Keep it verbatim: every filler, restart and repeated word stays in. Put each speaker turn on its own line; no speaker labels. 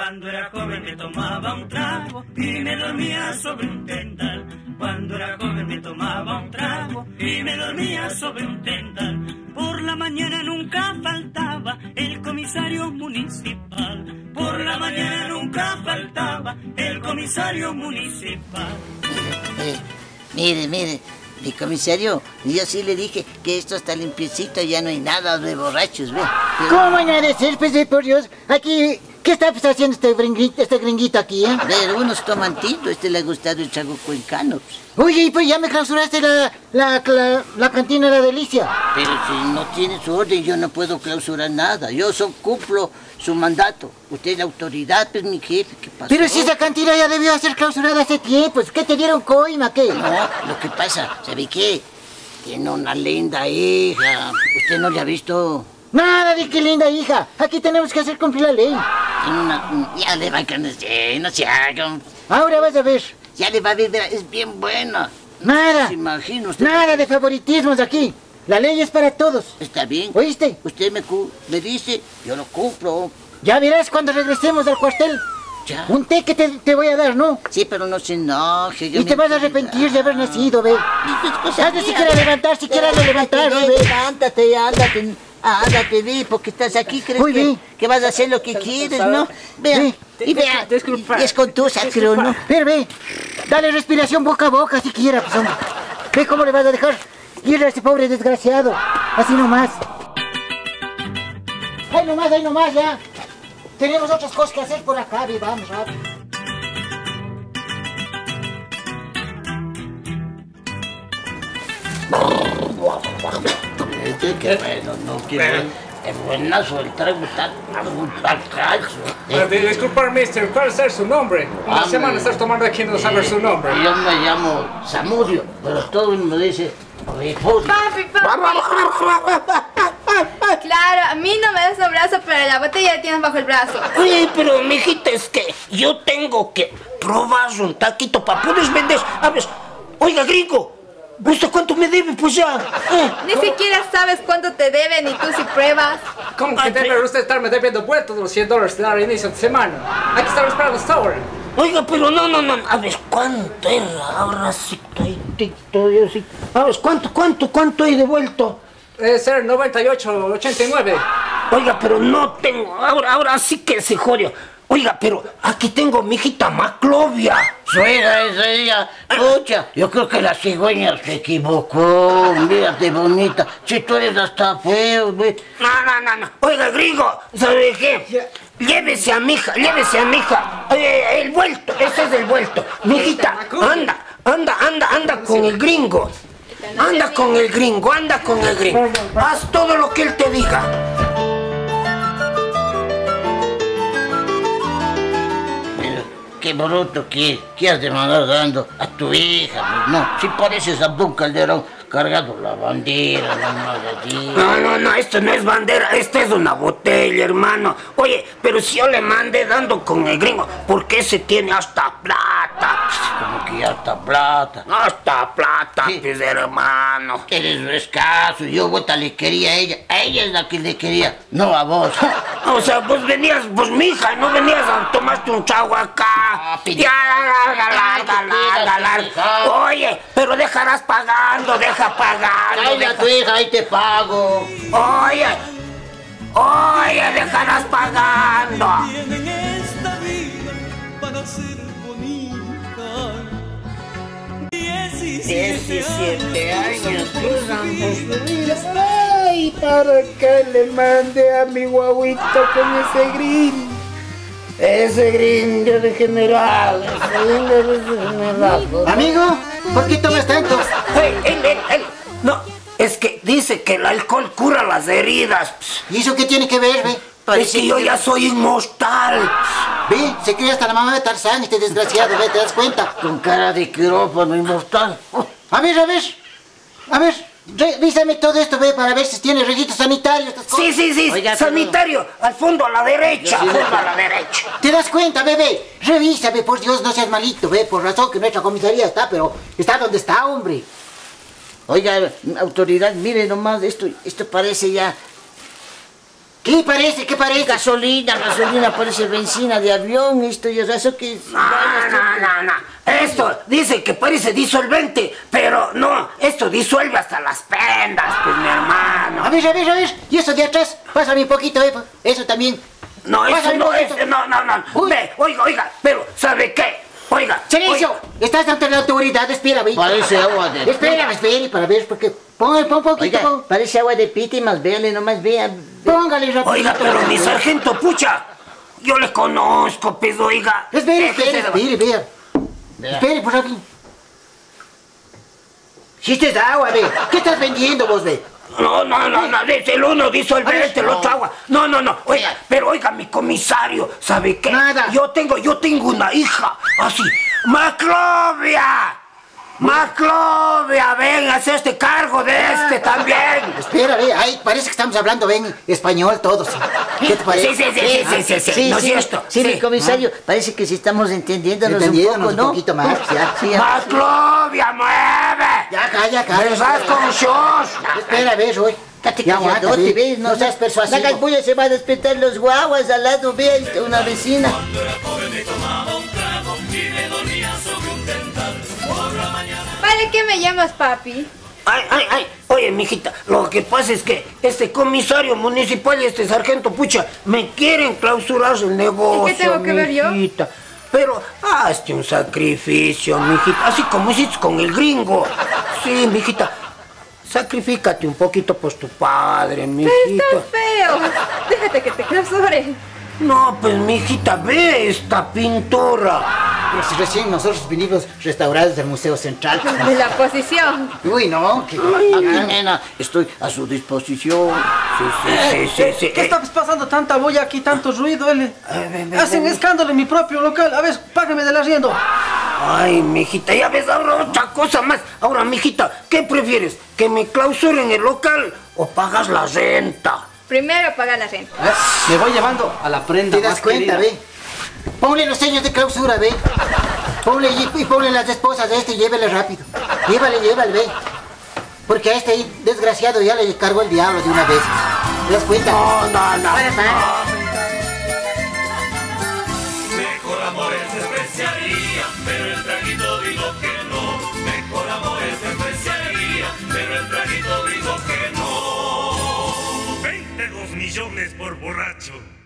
Cuando era joven me tomaba un trago y me dormía sobre un tendal. Cuando era joven me tomaba un trago y me dormía sobre un tendal. Por la mañana nunca faltaba el comisario municipal. Por la mañana nunca faltaba el comisario municipal.
Eh, mire, mire, mi comisario, yo sí le dije que esto está limpiecito, ya no hay nada de borrachos, ¿ve? Pero...
¿Cómo van a decir, pues, por Dios? Aquí, ¿qué está pues, haciendo este gringuito, este gringuito aquí, eh?
Pero unos toman tinto, este le ha gustado el trago cuencano.
Oye, pues ya me clausuraste la, la, la, la cantina La Delicia.
Pero si no tiene su orden, yo no puedo clausurar nada. Yo solo cumplo su mandato. Usted es la autoridad, pues mi jefe, ¿qué pasó?
Pero si esa cantina ya debió ser clausurada hace tiempo, ¿qué te dieron coima, qué?
No, lo que pasa, ¿sabe qué? Tiene una linda hija. ¿Usted no le ha visto?
Nada de qué linda hija. Aquí tenemos que hacer cumplir la ley.
Tiene una... Ya le va a conocer, no se hagan.
Ahora vas a ver.
Ya le va a ver, es bien buena.
Nada.
¿Se imagina usted?
Nada de favoritismos aquí. La ley es para todos.
Está bien.
¿Oíste?
Usted me, cu me dice, yo lo cumplo.
Ya verás cuando regresemos al cuartel.
Ya.
Un té que te, te voy a dar, ¿no?
Sí, pero no se enoje.
Y te vas a arrepentir de haber nacido, ve. Haz de siquiera levantar, siquiera de levantar, ve.
Levántate, ándate, ándate, ve, porque estás aquí, crees
Uy,
que,
ve.
que vas a hacer lo que quieres, ¿no? Vea,
Ve.
y vea,
Disculpa.
y es con tu sacro, ¿no?
Ve, ve. Dale respiración boca a boca, siquiera, pues, hombre. Ve cómo le vas a dejar ir a ese pobre desgraciado. Así nomás. Ahí nomás, ahí nomás, ya. Tenemos otras cosas que hacer por acá, ve, vamos, rápido.
Este que bueno, no quiero. Es buenazo el trago, está al calzo.
Disculpa, mister, ¿cuál es su nombre? Una
Ah,
semana
me-
estás tomando aquí y no sabes su nombre.
Yo me llamo Zamudio, pero todo el mundo dice Rifudio.
Papi, papi. Claro, a mí no me das un brazo, pero la botella la tienes bajo el brazo.
Oye, pero mijita, es que yo tengo que probar un taquito para poder vender. A ver, oiga, gringo, ¿usted cuánto me debe? Pues ya. Eh.
Ni siquiera sabes cuánto te deben y tú si pruebas.
¿Cómo que
Ay,
debe
pero-
usted estarme debiendo vueltos de los cien dólares de dar inicio de semana? Hay que estar esperando hasta ahora.
Oiga, pero no, no, no. A ver, ¿cuánto era? Ahora sí, toditito, yo sí. A ver, ¿cuánto, cuánto, cuánto he devuelto?
Debe ser noventa y ocho, ochenta y nueve.
Oiga, pero no tengo. Ahora, ahora sí que se jodió. Oiga, pero aquí tengo mi hijita Maclovia.
Suena esa ella. Escucha, yo creo que la cigüeña se equivocó. Mírate bonita. Si tú eres hasta feo, ve.
No, no, no, no. Oiga, gringo, ¿sabe qué? Llévese a mi hija, llévese a mi hija. Eh, el vuelto, ese es el vuelto. Mi hijita, anda, anda, anda, anda con el gringo. Anda con el gringo, anda con el gringo. Haz todo lo que él te diga.
Pero qué bruto que, que has de mandar dando a tu hija. Pues no, si pareces Abdul Calderón cargando la bandera, la madre.
No, no, no, esto no es bandera, esta es una botella, hermano. Oye, pero si yo le mandé dando con el gringo, ¿por qué se tiene hasta plata?
Como que ya está plata.
Hasta plata,
Sí.
pues, hermano.
Eres escaso, yo vuelta le quería a ella. A ella es la que le quería, no a vos.
O sea, pues venías, pues mija, no venías a tomarte un trago acá.
Ah, pide-
Ya, larga, larga, larga, larga. Oye, pero dejarás pagando, deja pagando.
Ay, a
deja-
tu hija, ahí te pago.
Oye, oye, dejarás pagando.
Tienen esta vida para ser bonita.
diecisiete años, cruzan los días.
Ay, ¿para qué le mandé a mi guaguito con ese grin?
Ese gringo degenerado, ese gringo degenerado.
Amigo, ¿por qué tomas tanto?
Hey, hey, hey, hey. No, es que dice que el alcohol cura las heridas.
¿Y eso qué tiene que ver, ve?
Es que yo ya soy inmortal.
Ve, se cree hasta la mamá de Tarzán, este desgraciado, ve, ¿te das cuenta?
Con cara de quirófano inmortal.
A ver, a ver, a ver, revísame todo esto, ve, para ver si tiene registro sanitario, estas cosas.
Sí, sí, sí,
Oiga, pero-
sanitario, al fondo a la derecha, al fondo a la derecha.
¿Te das cuenta, bebé? Revísame, por Dios, no seas malito, ve, por razón que nuestra comisaría está, pero está donde está, hombre.
Oiga, autoridad, mire nomás, esto, esto parece ya...
¿Qué parece? ¿Qué parece?
Gasolina, gasolina, parece benzina de avión, esto y eso que...
No, no, no, no. Esto dice que parece disolvente, pero no, esto disuelve hasta las prendas, pues mi hermano.
A ver, a ver, a ver. ¿Y eso de atrás? Pásame un poquito, eh. Eso también.
No, eso
Pásame un
no
poquito.
es, no, no, no.
Uy.
Ve, oiga, oiga, pero ¿sabe qué? Oiga.
¡Silencio!
oiga.
Estás ante la autoridad, espérame.
Parece agua de...
Espérame, espérame, para ver, porque... Pon, pon un poquito,
Oiga,
pon.
parece agua de pita y más véale, nomás vea.
Póngale rápido.
Oiga, pero mi sargento, pucha, yo le conozco, pues, oiga.
Espere,
Déjese
espere,
de-
espere, vea.
Vea.
Espere, por aquí. Si este es agua, ve. ¿Qué estás vendiendo vos, ve?
No, no, no, no, es el uno disolvente, el
No.
otro agua. No, no, no, oiga, pero oiga, mi comisario, ¿sabe qué?
Nada.
Yo tengo, yo tengo una hija, así, Maclovia. Maclovia, ven, haz este cargo de este también.
Espera, ve. Ay, parece que estamos hablando, ven, español todos. ¿Qué te parece?
Sí, sí, sí, sí, sí, sí, sí, ¿no es
sí,
cierto?
sí,
Sí.
mi comisario, parece que sí estamos entendiéndonos,
Entendiéndonos
un poco, ¿no?
un poquito más, ya.
Sí, ya.
Maclovia, mueve.
Ya, calla, calla.
¿Verdad con shows?
Espera, ve, Roy.
Date
Ya aguanta,
calladote,
ve.
¿ves?
No seas persuasivo.
La galbulla se va a despertar los guaguas al lado, ve, una vecina.
¿Para qué me llamas papi?
Ay, ay, ay, oye, mijita, lo que pasa es que este comisario municipal y este sargento, pucha, me quieren clausurar el negocio,
¿Y qué tengo que ver yo?
mijita. Pero hazte un sacrificio, mijita, así como hiciste con el gringo. Sí, mijita, sacrifícate un poquito por tu padre, mijita.
Está feo. Déjate que te clausure.
No, pues, mijita, ve esta pintura.
Pero si recién nosotros vinimos restaurados del Museo Central.
De la posición.
Uy, no, que...
Aquí, nena, estoy a su disposición.
Sí, sí, sí, sí, sí.
¿Qué está pasando? Tanta bulla aquí, tanto ruido, L.
ven, ven,
Hacen
ven.
escándalo en mi propio local. A ver, págame del arriendo.
Ay, mijita, ya ves, ahora otra cosa más. Ahora, mijita, ¿qué prefieres? ¿Que me clausuren el local o pagas la renta?
Primero paga la renta.
A ver, me voy llevando a la prenda
¿Te das
más
cuenta,
querida.
ve? Ponle los sellos de clausura, ve. Ponle y, y ponle las esposas de este y llévele rápido. Llévale, llévale, ve. Porque a este desgraciado ya le cargó el diablo de una vez. ¿Te das cuenta?
No, no, no.
Para, para.
Mejor amores despreciaría, pero el traguito digo que no. Mejor amores despreciaría, pero el traguito digo que no. veintidós millones por borracho.